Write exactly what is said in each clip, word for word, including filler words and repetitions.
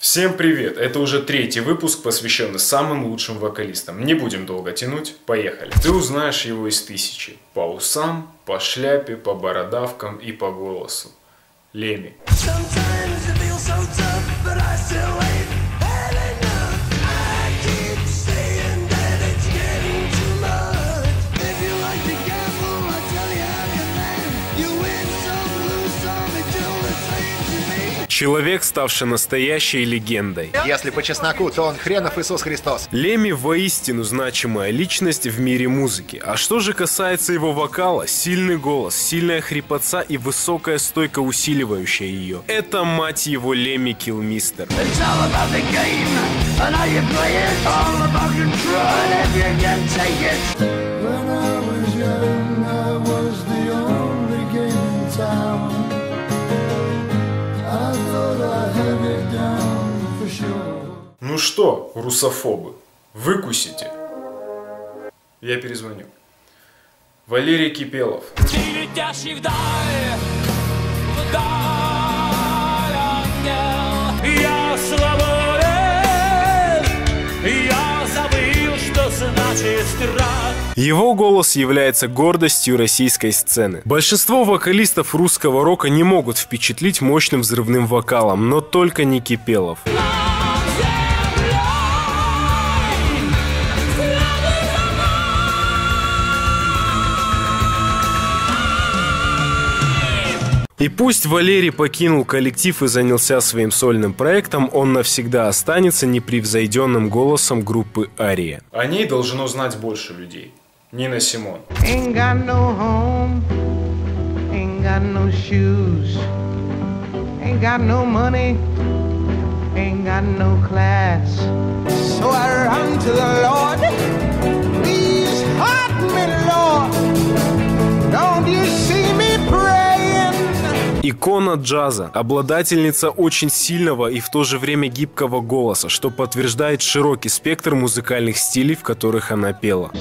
Всем привет! Это уже третий выпуск, посвященный самым лучшим вокалистам. Не будем долго тянуть, поехали. Ты узнаешь его из тысячи. По усам, по шляпе, по бородавкам и по голосу. Леми. Человек, ставший настоящей легендой. Если по чесноку, то он хренов Иисус Христос. Леми воистину значимая личность в мире музыки. А что же касается его вокала, сильный голос, сильная хрипотца и высокая стойка, усиливающая ее. Это, мать его, Леми Килмистер. Ну что, русофобы, выкусите? Я перезвоню. Валерий Кипелов. Я свободен, я забыл, что значит страх. Его голос является гордостью российской сцены. Большинство вокалистов русского рока не могут впечатлить мощным взрывным вокалом, но только не Кипелов. И пусть Валерий покинул коллектив и занялся своим сольным проектом, он навсегда останется непревзойденным голосом группы Ария. О ней должно знать больше людей. Нина Симон. Икона джаза, обладательница очень сильного и в то же время гибкого голоса, что подтверждает широкий спектр музыкальных стилей, в которых она пела.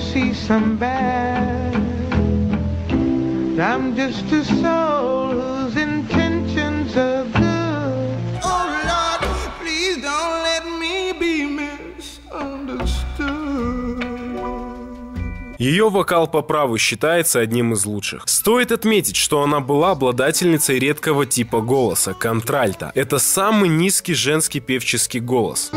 Ее вокал по праву считается одним из лучших. Стоит отметить, что она была обладательницей редкого типа голоса – контральто. Это самый низкий женский певческий голос.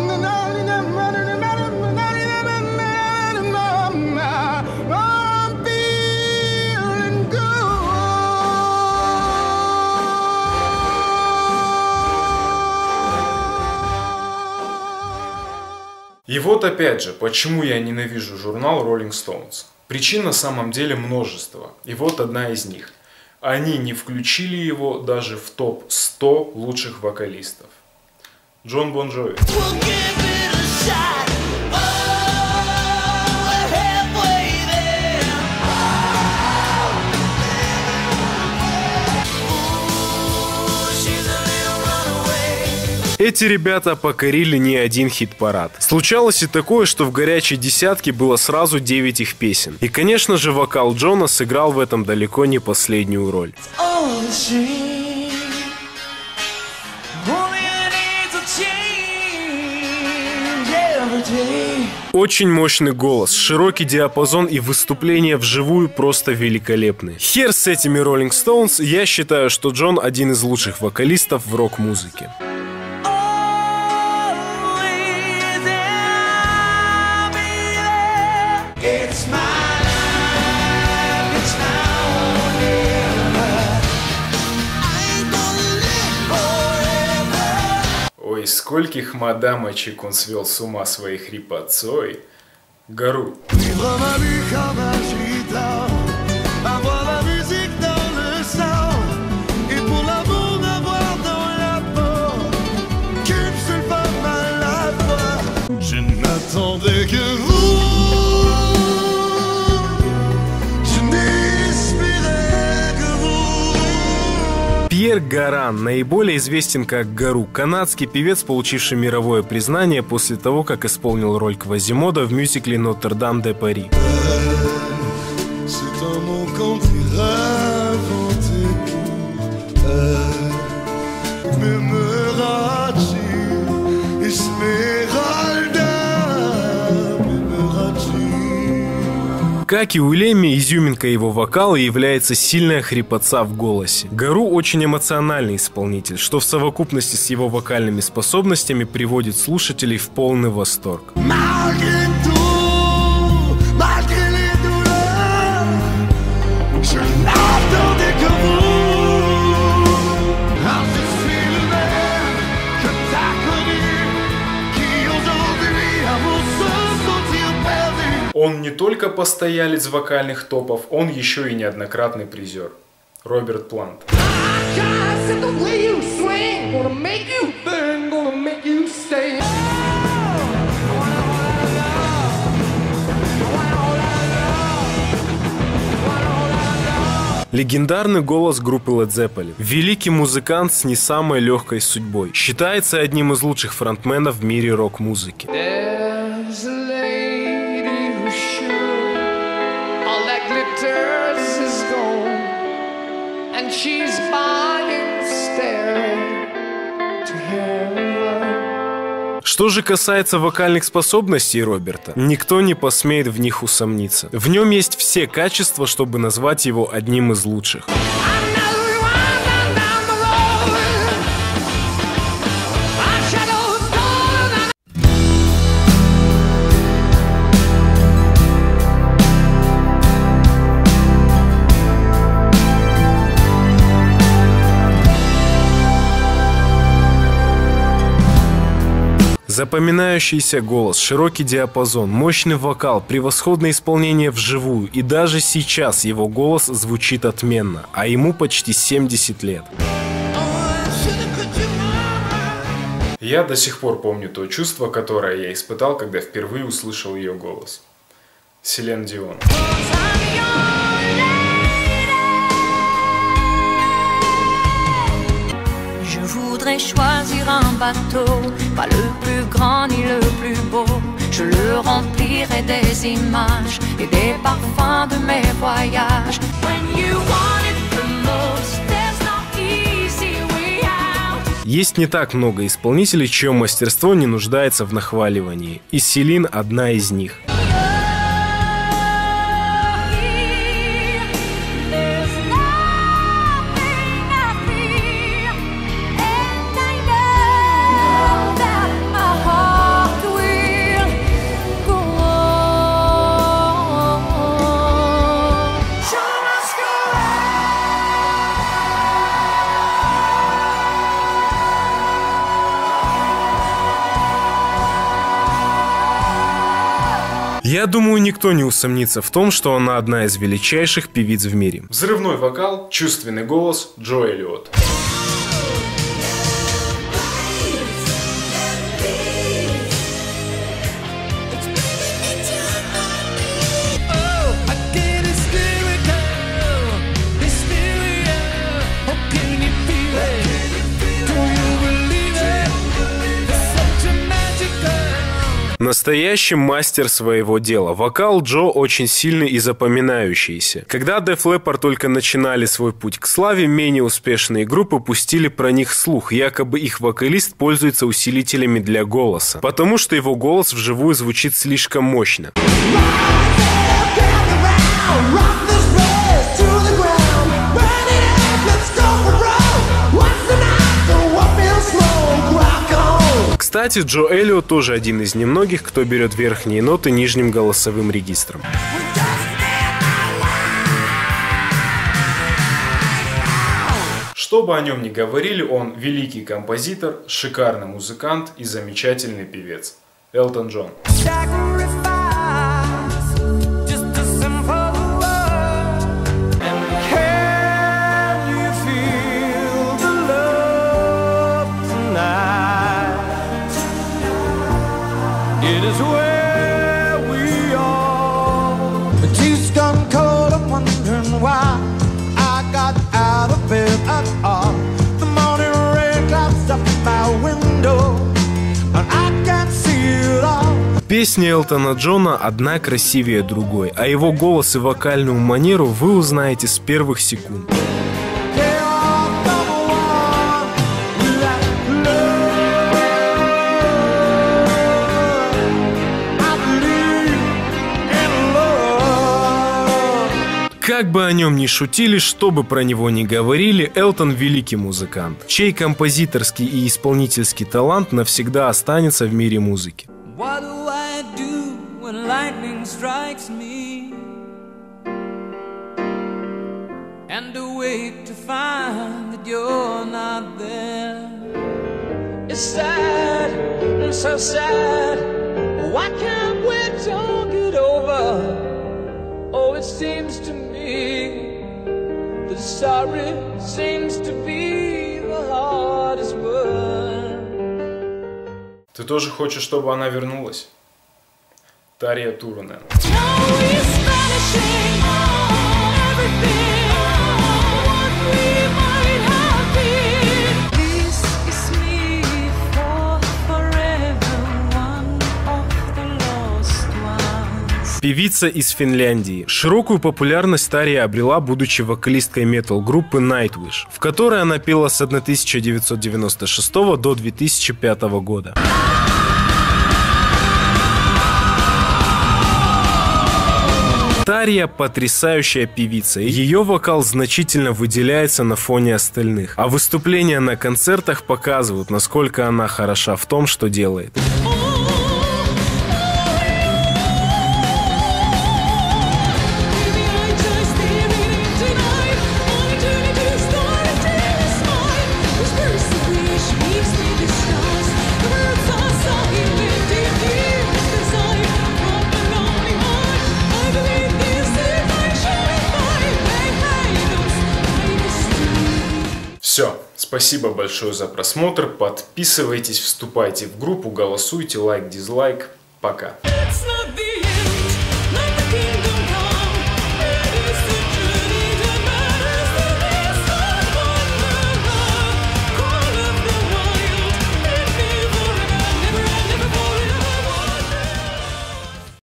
И вот опять же, почему я ненавижу журнал Rolling Stones. Причин на самом деле множество. И вот одна из них. Они не включили его даже в топ сто лучших вокалистов. Джон Бон Джови. Эти ребята покорили не один хит-парад. Случалось и такое, что в горячей десятке было сразу девять их песен. И, конечно же, вокал Джона сыграл в этом далеко не последнюю роль. Очень мощный голос, широкий диапазон и выступления вживую просто великолепны. Хер с этими Rolling Stones, я считаю, что Джон один из лучших вокалистов в рок-музыке. Ой, скольких мадамочек он свел с ума своей хрипотцой. Гару. Пьер Гаран, наиболее известен как Гару, канадский певец, получивший мировое признание после того, как исполнил роль Квазимода в мюзикле «Нотр-Дам де Пари». Как и у Лемми, изюминка его вокала является сильная хрипотца в голосе. Гару очень эмоциональный исполнитель, что в совокупности с его вокальными способностями приводит слушателей в полный восторг. Он не только постоялец вокальных топов, он еще и неоднократный призер. Роберт Плант. Легендарный голос группы Led Zeppelin. Великий музыкант с не самой легкой судьбой. Считается одним из лучших фронтменов в мире рок-музыки. Что же касается вокальных способностей Роберта, никто не посмеет в них усомниться. В нем есть все качества, чтобы назвать его одним из лучших. Запоминающийся голос, широкий диапазон, мощный вокал, превосходное исполнение вживую, и даже сейчас его голос звучит отменно, а ему почти семьдесят лет. Я до сих пор помню то чувство, которое я испытал, когда впервые услышал ее голос. Селен Дион. Choisir un bateau, pas le plus grand ni le plus beau. Je le remplirai des images et des parfums de mes voyages. When you want it the most, there's no easy way out. Есть не так много исполнителей, чье мастерство не нуждается в нахваливании, и Селин одна из них. Я думаю, никто не усомнится в том, что она одна из величайших певиц в мире. Взрывной вокал, чувственный голос Джо Эллиот. Настоящий мастер своего дела. Вокал Джо очень сильный и запоминающийся. Когда Def Leppard только начинали свой путь к славе, менее успешные группы пустили про них слух, якобы их вокалист пользуется усилителями для голоса, потому что его голос вживую звучит слишком мощно. Кстати, Джо Эллиот тоже один из немногих, кто берет верхние ноты нижним голосовым регистром. Что бы о нем ни говорили, он великий композитор, шикарный музыкант и замечательный певец. Элтон Джон. It is where we are. The tea's gone cold, I'm wondering why I got out of bed at all. The morning rain clouds up my window, and I can't see it all. Песня Элтона Джона одна красивее другой, а его голос и вокальную манеру вы узнаете с первых секунд. Как бы о нем ни шутили, что бы про него ни говорили, Элтон великий музыкант, чей композиторский и исполнительский талант навсегда останется в мире музыки. What do I do when lightning strikes me? And awake to find that you're not there. It's sad, it's so sad. Why can't we talk it over? Oh, it seems to me that sorry seems to be the hardest word. Ты тоже хочешь, чтобы она вернулась? Тария Турунен. Певица из Финляндии. Широкую популярность Тария обрела, будучи вокалисткой метал-группы Nightwish, в которой она пела с тысяча девятьсот девяносто шестого до две тысячи пятого года. Тария потрясающая певица, и ее вокал значительно выделяется на фоне остальных, а выступления на концертах показывают, насколько она хороша в том, что делает. Все, спасибо большое за просмотр, подписывайтесь, вступайте в группу, голосуйте, лайк, дизлайк, пока.